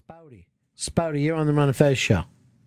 Spowty. Spowty, you're on the Run and Fez show.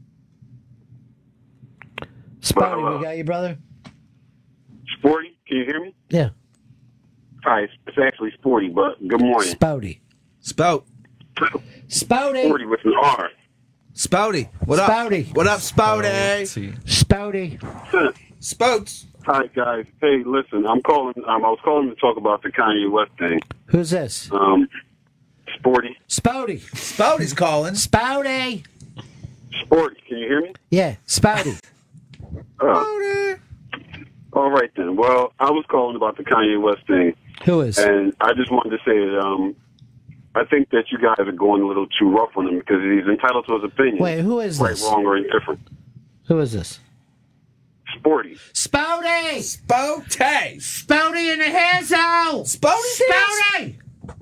Spowty, we got you, brother? Sporty, can you hear me? Yeah. Hi, it's actually Sporty, but good morning. Spowty. Spout. Spowty. Sporty with an R. Spouty. What up? Spouty. What up, Spouty? Spowty. Spouts. Hi, guys. Hey, listen, I'm calling. I was calling to talk about the Kanye West thing. Who's this? Sporty. Spowty. Spouty's calling. Spowty. Sporty, can you hear me? Yeah, Spowty. Spouty. All right, then. Well, I was calling about the Kanye West thing. Who is? And I just wanted to say that I think that you guys are going a little too rough on him because he's entitled to his opinion. Wait, who is right, this? Right, wrong, or indifferent. Who is this? Sporty. Spowty! Spowtay. Spowty in the hair zone! Spouty. Spowty!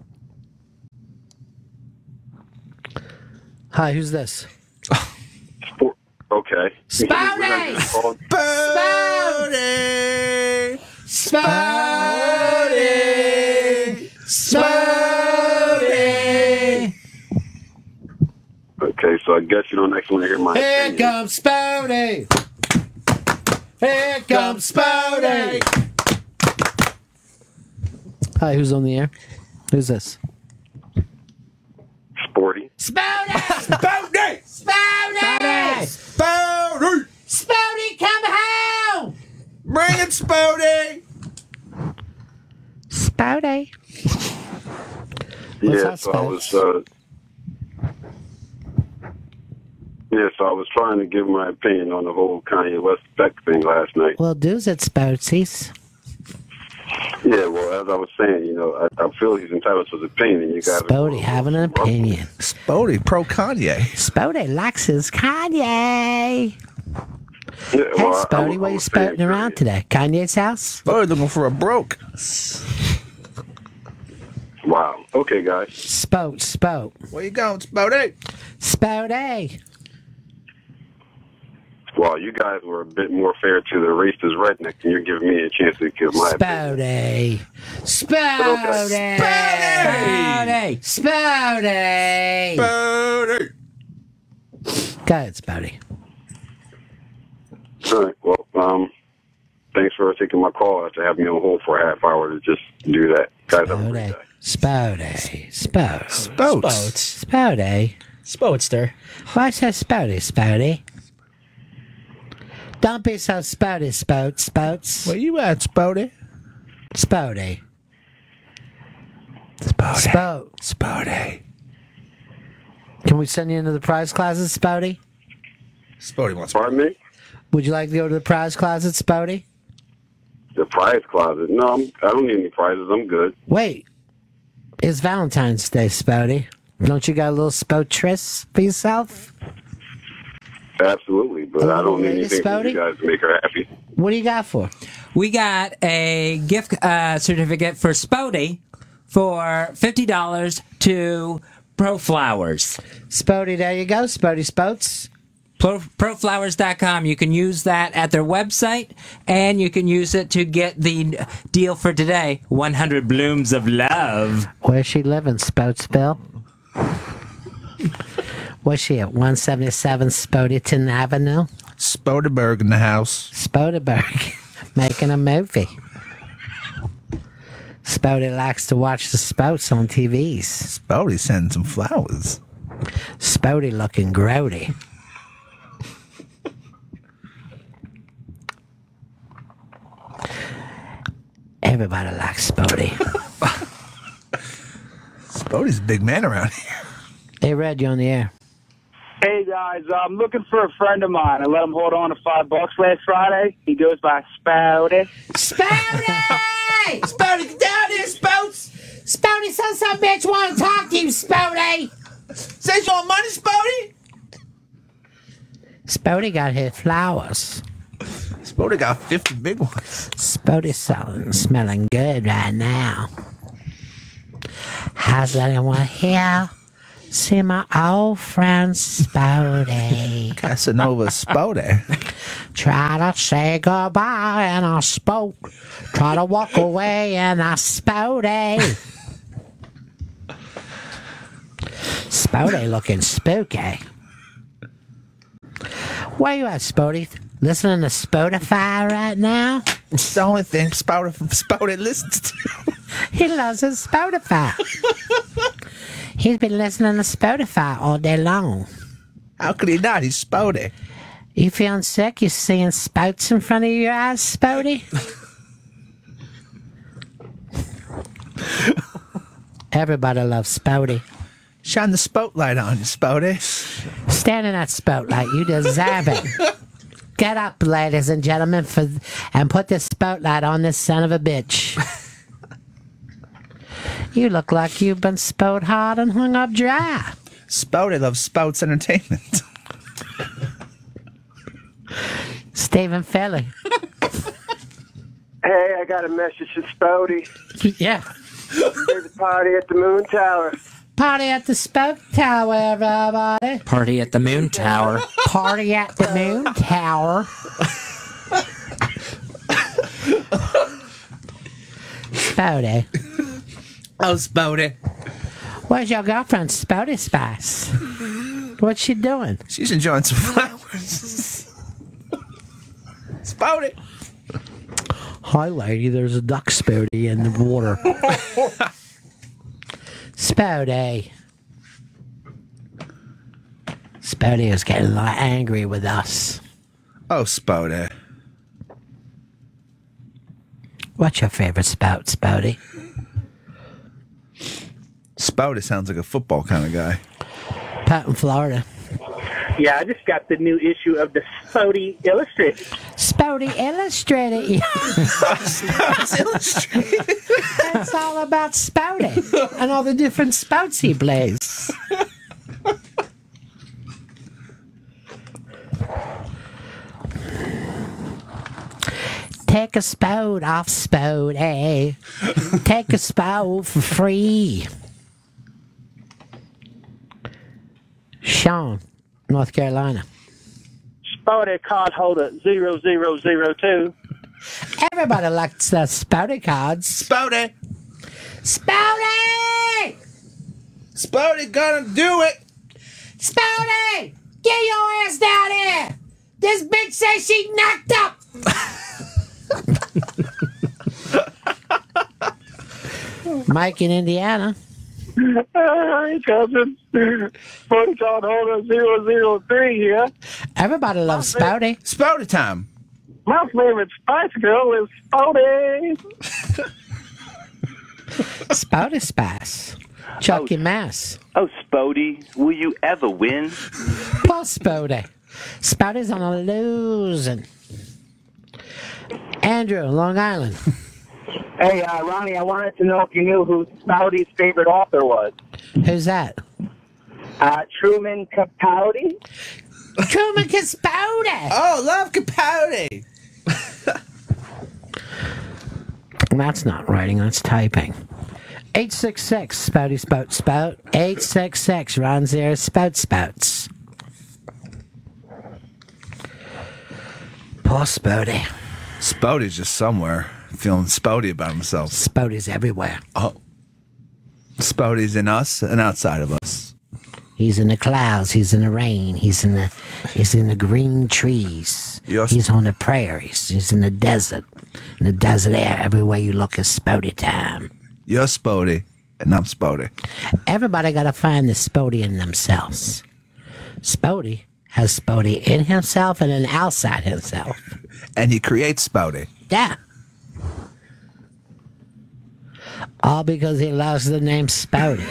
Hi, who's this? Okay. Spowty! Spouty. Spowty! Spowty! Okay, so I guess you don't actually want to hear my Here opinion. comes Spowty! Here comes Spowty! Hi, who's on the air? Who's this? Sporty. Spowty! Spouty. Spowty! Spouty. Spowty, come home! Bring it, Spouty. Spowty. Yeah, that so I was. spell? So I was trying to give my opinion on the whole Kanye West Beck thing last night. Well, do's it, Spoutsies? Yeah, well, as I was saying, you know, I feel he's entitled to his opinion. You guys Spouty having an opinion. Spouty pro Kanye. Spouty likes his Kanye. Yeah, Hey, well, Spouty, where you spouting around today? Kanye's house? Spouty looking for a broke. Wow. Okay, guys. Spout. Where you going, Spouty? Spouty. Well, you guys were a bit more fair to the racist redneck, and you're giving me a chance to give my opinion. Spouty. Spouty. Spouty. Go ahead, Spouty. All right. Well, thanks for taking my call after having me on hold for a half hour to just do that. Guys, have a great day. Spouty. Spouts. Spouty. Spoutster. Why so Spouty? Don't be so Spouty, Spouts. Where you at, Spouty? Spouty. Spouty. Can we send you into the prize closet, Spouty? Spouty wants. Pardon me? Would you like to go to the prize closet, Spouty? The prize closet? No, I don't need any prizes. I'm good. Wait. It's Valentine's Day, Spouty. Don't you got a little spoutress for yourself? Absolutely, but I don't need anything from you guys to make her happy. What do you got for? We got a gift certificate for Spouty for $50 to Pro Flowers. Spouty, there you go. Spouty Spouts. Proflowers.com. You can use that at their website, and you can use it to get the deal for today, 100 Blooms of Love. Where's she living, Spoutsville? Where's she at? 177 Spoutyton Avenue? Spoutyberg in the house. Spoutyberg. Making a movie. Spouty likes to watch the Spouts on TVs. Spouty sending some flowers. Spouty looking grody. Everybody likes Spouty. Spouty's a big man around here. Hey, Red, you on the air? Hey guys, I'm looking for a friend of mine. I let him hold on to $5 last Friday. He goes by Spouty. Spouty! Spouty, get down here, Spouts! Spouty, some bitch want to talk to you, Spouty! Says you want money, Spouty? Spouty got his flowers. Spouty got 50 big ones. Spouty smelling good right now. How's anyone here? See my old friend Spouty. Casanova Spouty. Try to say goodbye and I spoke. Try to walk away and I Spouty. Spowday looking spooky. Where you at, Spowdy? Listening to Spotify right now? It's the only thing Spowday listens to. He loves his Spotify. He's been listening to Spotify all day long. How could he not? He's Spowday. You feeling sick? You seeing spouts in front of your eyes, Spowdy? Everybody loves Spowdy. Shine the spotlight on you, Spowday. Stand in that spotlight. You deserve it. Get up, ladies and gentlemen, and put this spotlight on this son of a bitch. You look like you've been spowed hard and hung up dry. Spowday loves Spouts Entertainment. Stephen Felly. Hey, I got a message from Spowdy. Yeah. There's a party at the Moon Tower. Party at the Spoke Tower, everybody. Party at the Moon Tower. Party at the Moon Tower. Spowdy. Oh, Spowday. Where's your girlfriend, Spowdy Spice? What's she doing? She's enjoying some flowers. Spowday. Hi, lady. There's a duck Spowdy in the water. Spowdy. Spowdy is getting a lot angry with us. Oh, Spowday. What's your favorite spout, Spowdy? Spowday sounds like a football kind of guy. Pat in Florida. Yeah, I just got the new issue of the Spowdy Illustrated. Spowdy Illustrated. Spouts Illustrated. It's all about Spowdy and all the different spouts he plays. Take a spout off Spowdy. Take a spout for free. Sean, North Carolina. Spowdy card holder 0002. Everybody likes the Spowdy cards. Spowday. Spowdy! Spowday gonna do it. Spowdy! Get your ass down here! This bitch says she knocked up! Mike in Indiana. Hey, cousin. Phone card holder 003 here. Everybody loves Spowdy. Spowday time. My favorite Spice Girl is Spowdy. Spowdy Spice. Chucky Mass. Oh, Spowdy, will you ever win? Poor Spowdy. Spowdy's on a losing. Andrew, Long Island. Hey, Ronnie, I wanted to know if you knew who Spowdy's favorite author was. Who's that? Truman Capote. Truman Capote. Oh, love Capote. That's not writing, that's typing. 866 Spouty Spout Spout. 866 Ron Zero Spout Spouts. Poor Spouty. Spowday's just somewhere feeling Spowdy about himself. Spouty's everywhere. Oh. Spowday's in us and outside of us. He's in the clouds, he's in the rain, he's in the green trees. Yes. He's on the prairies, he's in the desert. In the desert air, everywhere you look is Spouty time. You're Spowday, and I'm Spowday. Everybody gotta find the Spouty in themselves. Spouty has Spouty in himself and then outside himself. And he creates Spowday. Yeah. All because he loves the name Spouty.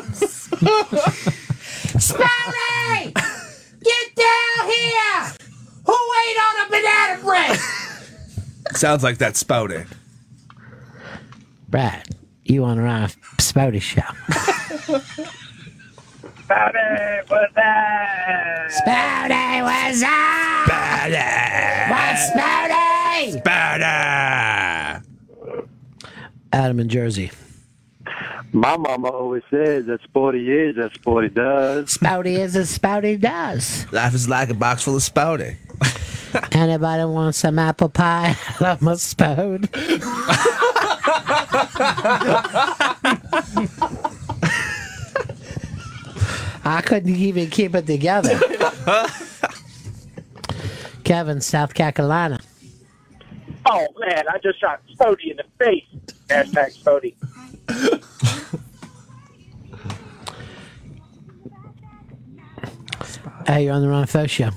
Spouty! Get down here! Who ate on a banana bread? Sounds like that Spowday. Brad, you want to run a Spouty show. Spowdy, what's that? Spouty, what's up? Spowday! What's Spouty? Spowday! Adam in Jersey. My mama always says that Sporty is as Sporty does. Spouty is as Spouty does. Life is like a box full of Spowday. Anybody want some apple pie? I love my spout. I couldn't even keep it together. Kevin, South Carolina. Oh, man, I just shot Spody in the face. Hashtag Spody. Hey, you're on the Ron Fo Show.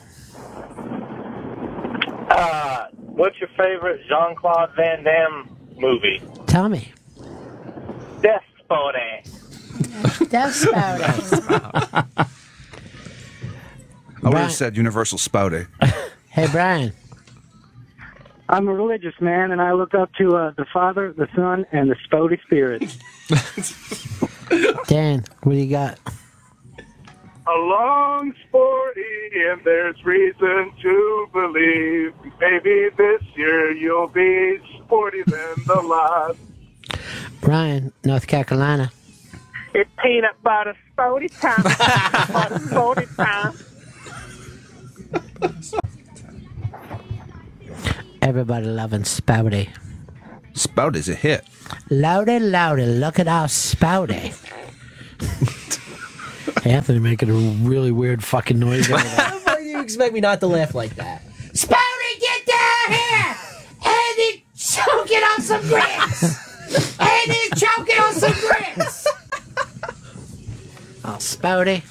What's your favorite Jean-Claude Van Damme movie? Tell me. Death Spody. Death Spowtay. I would have said Universal Spowtay. Hey, Brian. I'm a religious man, and I look up to the Father, the Son, and the Spody Spirit. Dan, what do you got? Along Sporty, and there's reason to believe maybe this year you'll be sporty than the last. Ryan, North Carolina. It's peanut butter Spody time. Butter Spody time. Everybody loving Spouty. Spowtay's a hit. Loudy, loudy, look at our Spouty. Anthony making a really weird fucking noise over there. How do you expect me not to laugh like that? Spouty, get down here! And he's choking on some grits! And he's choking on some grits! Oh, Spouty.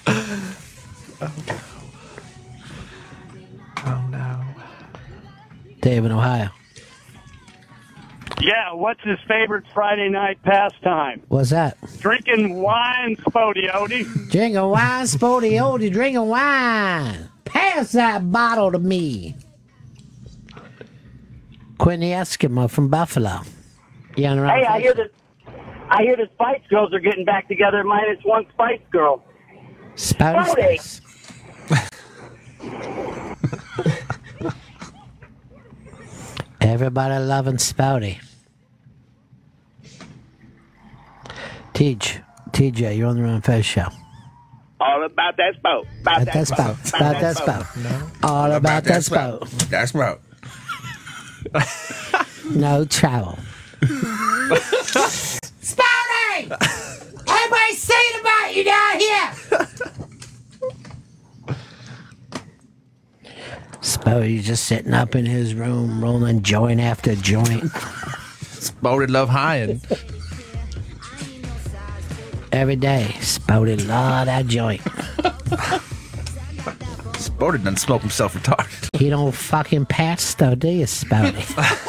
Oh, no. Dave in Ohio. Yeah, what's his favorite Friday night pastime? What's that? Drinking wine, Spody Odie. Drinking wine, Spody Odie, drinking wine. Pass that bottle to me. Quinn the Eskimo from Buffalo. You on the Hey, I hear the Spice Girls are getting back together minus one Spice Girl. Spouty. Everybody loving Spouty. TJ, you're on the Ron Fez Show. All about that spout. About that spout. About that spout. All about that spout. That's spout. No travel. Spouty! Everybody's saying about you down here! Spouty's just sitting up in his room, rolling joint after joint. Spowty love highin'. Every day, Spouty love that joint. Spowty doesn't smoke himself retarded. He don't fucking pass though, do you, Spouty?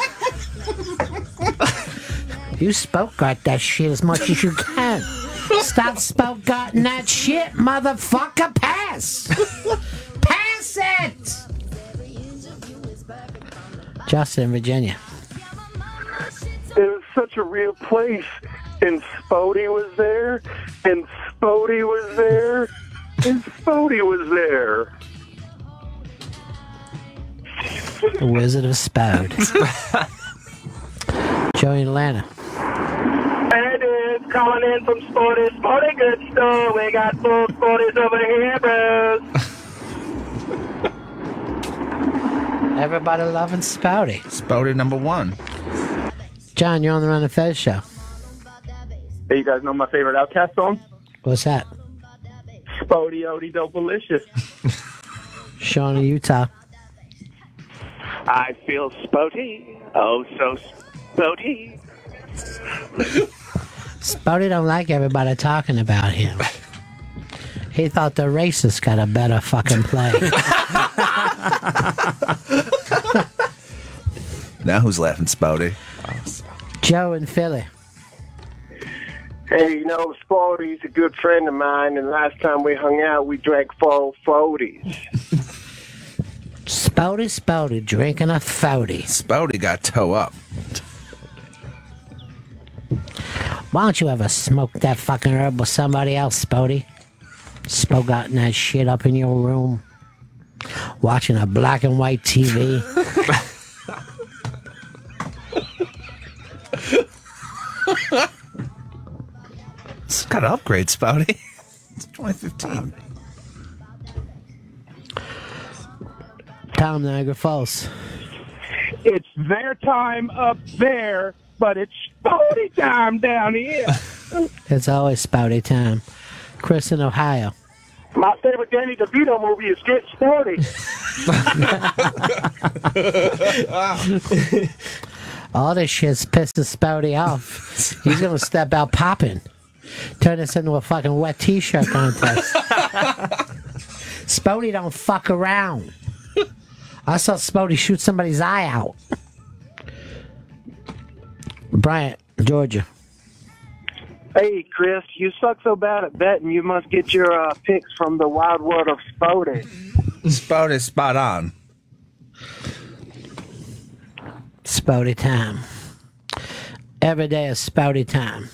You spoke got that shit as much as you can. Stop spoke gotting that shit, motherfucker. Pass. Pass it. Justin, Virginia. It was such a real place, and Spody was there, and Spody was there, and Spody was there. The Wizard of Spout. Joey in Atlanta. And it's calling in from Sporty Good Store. We got full Sporties over here, bros. Everybody loving Spouty. Spowty number one. John, you're on the Run and Fez Show. Hey, you guys know my favorite Outkast song? What's that? Spody Odie Dopalicious. Sean in Utah. I feel spotty. Oh, so spotty. Spouty don't like everybody talking about him. He thought the racist got a better fucking play. Now who's laughing, Spowty? Joe in Philly. Hey, you know, Spody's a good friend of mine, and last time we hung out, we drank 4 40s. Spouty, drinking a 40. Spowty got toe up. Why don't you ever smoke that fucking herb with somebody else, Spouty? Spoke out in that shit up in your room. Watching a black and white TV. It's got to upgrade, Spowty. It's 2015. Tom, Niagara Falls. It's their time up there, but it's Spody time down here. It's always Spouty time. Chris in Ohio. My favorite Danny DeVito movie is Get Sporty. All this shit's pissing Spouty off. He's gonna step out popping. Turn this into a fucking wet t-shirt contest. Spouty don't fuck around. I saw Spouty shoot somebody's eye out. Bryant, Georgia. Hey, Chris, you suck so bad at betting, you must get your picks from the wild world of Spouty. Spouty spot on. Spouty time. Every day is Spouty time.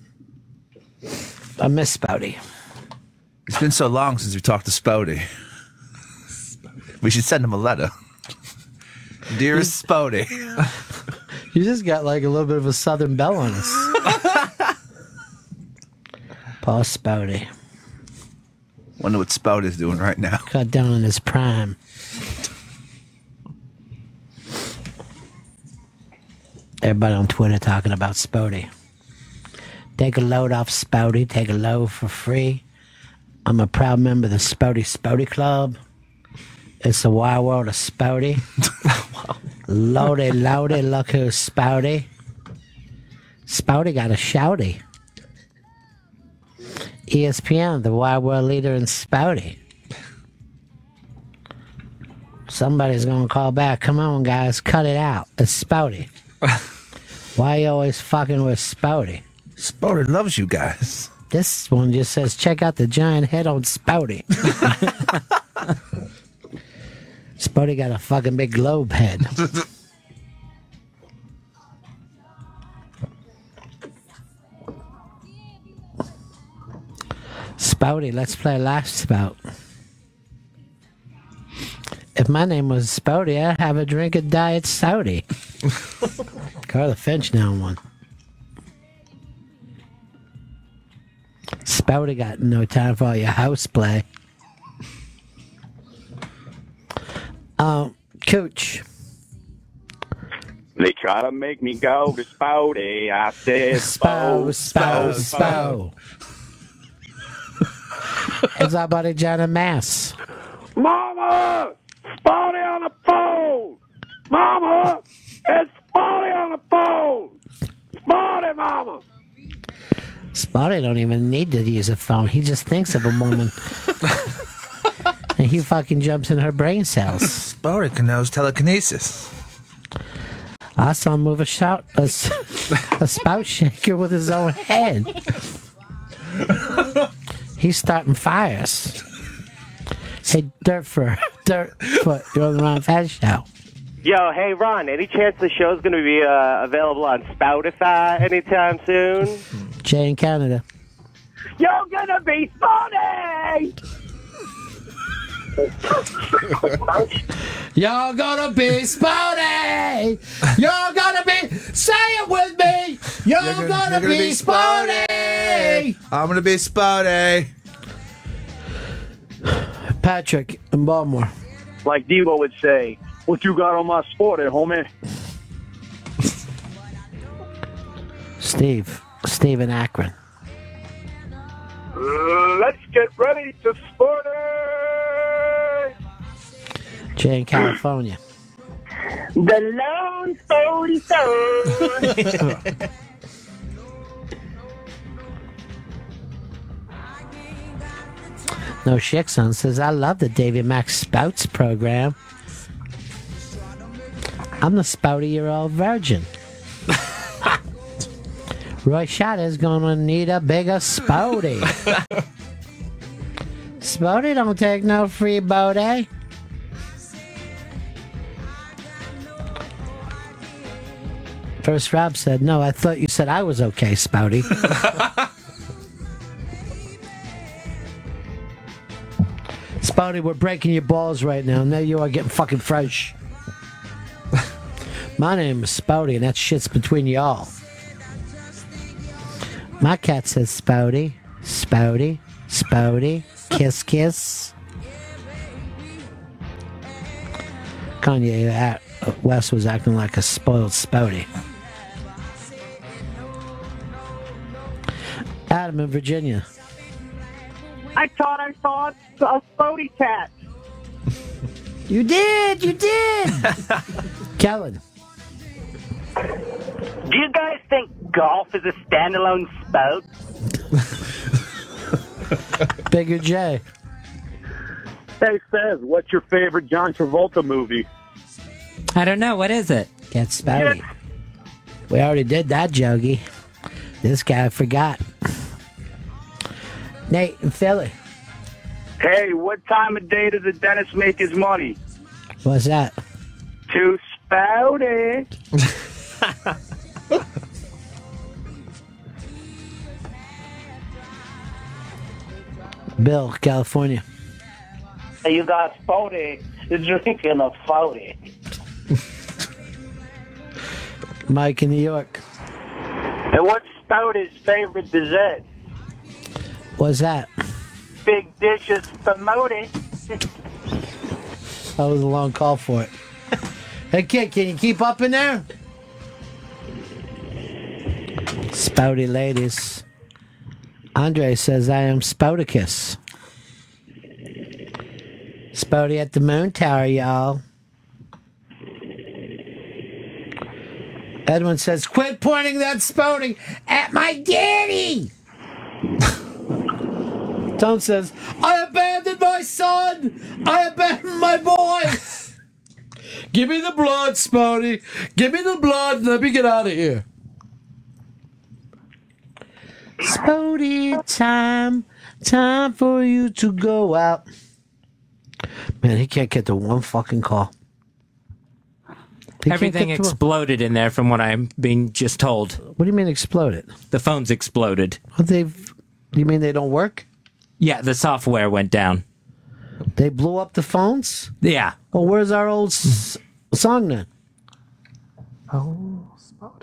I miss Spouty. It's been so long since we talked to Spouty. We should send him a letter. Dearest Spouty. You just got like a little bit of a Southern belle on us. Paul Spouty. Wonder what Spouty's doing right now. Cut down in his prime. Everybody on Twitter talking about Spouty. Take a load off Spouty. Take a load for free. I'm a proud member of the Spouty Club. It's the wild world of Spouty. Loady, look who's Spouty. Spouty got a shouty. ESPN, the wild world leader in Spouty. Somebody's gonna call back. Come on, guys, cut it out. It's Spouty. Why are you always fucking with Spouty? Spouty loves you guys. This one just says, check out the giant head on Spouty. Spouty got a fucking big globe head. Spouty, let's play Life Spout. If my name was Spouty, I'd have a drink of Diet Saudi. Carla Finch now one. Spouty got no time for all your house play. Cooch. They try to make me go to Spouty. I said, Spow. It's our buddy Johnny Mass. Mama! Spouty on the phone! Mama! It's Spouty on the phone! Spouty, Mama! Spouty don't even need to use a phone. He just thinks of a woman. And he fucking jumps in her brain cells. Spouty knows telekinesis. I saw him move a spout shaker with his own head. He's starting fires. Hey, Dirtfoot, you're on the Ron Faz Show. Yo, hey, Ron, any chance the show's going to be available on Spoutify anytime soon? Jay in Canada. You're gonna be Spouty! You're gonna be Spouty! You're gonna be, say it with me! You're gonna be Spouty! I'm gonna be Spouty. Patrick in Baltimore. Like Devo would say, what you got on my Spouty, homie? Steve in Akron. Let's get ready to sport it! Jay in California. The lone Spouty soul. No Shickson says, I love the Davy Max Spouts program. I'm the Spouty-year-old virgin. Roy Schotter's gonna need a bigger Spouty. Spouty don't take no free boaty. First Rob said, no, I thought you said I was okay, Spouty. Spouty, we're breaking your balls right now. Now you are getting fucking fresh. My name is Spouty, and that shit's between y'all. My cat says Spouty, Spouty, Spouty, kiss, kiss. Kanye West was acting like a spoiled Spouty. Adam in Virginia. I thought I saw a Spody cat. You did. Kellen. Do you guys think golf is a standalone spout? Bigger J. Hey, Fez, what's your favorite John Travolta movie? I don't know. What is it? Get Spouty. We already did that, Jogie. This guy forgot. Nate in Philly. Hey, what time of day does the dentist make his money? What's that? Too spouty. Bill, California. You got Spody drinking a 40. Mike in New York. And what's Spouty's favorite dessert? What's that? Big dishes from Modi. That was a long call for it. Hey, kid, can you keep up in there? Spouty ladies. Andre says, I am Spouticus. Spouty at the moon tower, y'all. Edwin says, quit pointing that Spouting at my daddy! Tom says, I abandoned my son! I abandoned my boy! Give me the blood, Spouty! Give me the blood! Let me get out of here! Spouty time! Time for you to go out. Man, he can't get to one fucking call. Everything exploded in there from what I'm being just told. What do you mean exploded? The phones exploded. You mean they don't work? Yeah, the software went down. They blew up the phones? Yeah. Well, where's our old song then? Oh, Spotty.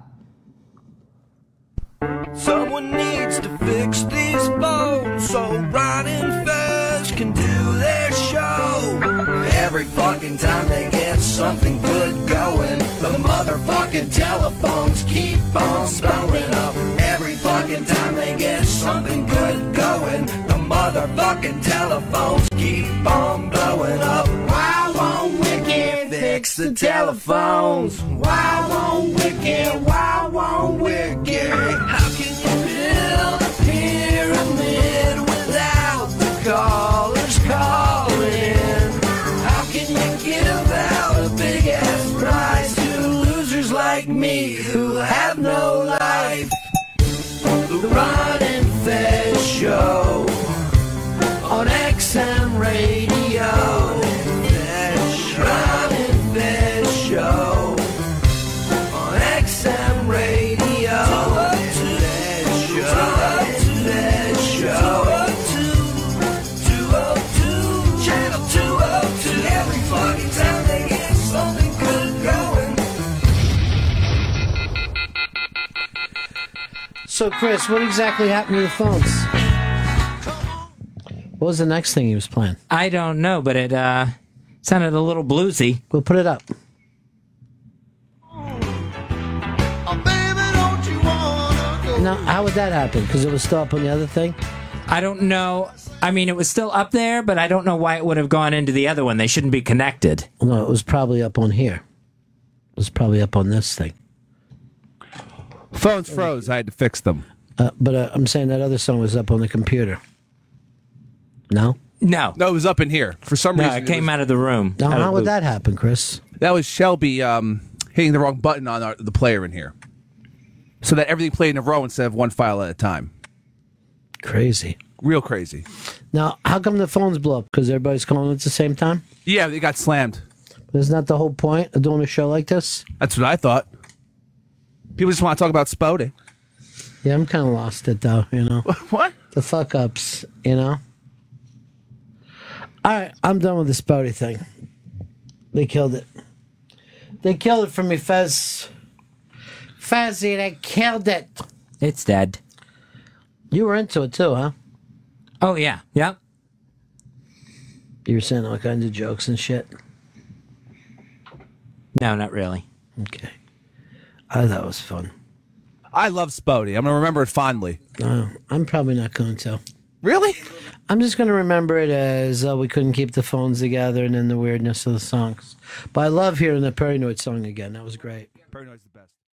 Someone needs to fix these phones so Ron and Fez can do their show. Every fucking time they get something good going, the motherfucking telephones keep on blowing up. Every fucking time they get something good going, the motherfucking telephones keep on blowing up. Why won't Wicked fix the telephones? Why won't Wicked? Why won't Wicked? How can you build a pyramid without the callers calling in? How can you give out a big ass prize to losers like me who have no life? The Ron and Fez Show on XM Radio. Ron and Fez Show on XM Radio. Fez Show 202, channel 202. Every fucking time they get something good going. So, Chris, what exactly happened to the phones? What was the next thing he was playing? I don't know, but it sounded a little bluesy. We'll put it up. Now, how would that happen? Because it was still up on the other thing? I don't know. I mean, it was still up there, but I don't know why it would have gone into the other one. They shouldn't be connected. No, it was probably up on here. It was probably up on this thing. Phones froze. I had to fix them. But I'm saying that other song was up on the computer. No? No. No, it was up in here. For some reason. It came out of the room. Now, how would that happen, Chris? That was Shelby hitting the wrong button on the player in here. So that everything played in a row instead of one file at a time. Crazy. Real crazy. Now, how come the phones blow up? Because everybody's calling at the same time? Yeah, they got slammed. Isn't that the whole point of doing a show like this? That's what I thought. People just want to talk about Spouty. Yeah, I'm kind of lost it, though, you know. What? The fuck-ups, you know. All right, I'm done with the Spouty thing. They killed it. They killed it for me, Fez. Fezzy, they killed it. It's dead. You were into it, too, huh? Oh, yeah. Yep. You were saying all kinds of jokes and shit? No, not really. Okay. I thought it was fun. I love Spouty. I'm going to remember it fondly. I'm probably not going to. Really? I'm just going to remember it as we couldn't keep the phones together and then the weirdness of the songs. But I love hearing the Paranoid song again. That was great. Paranoid's the best.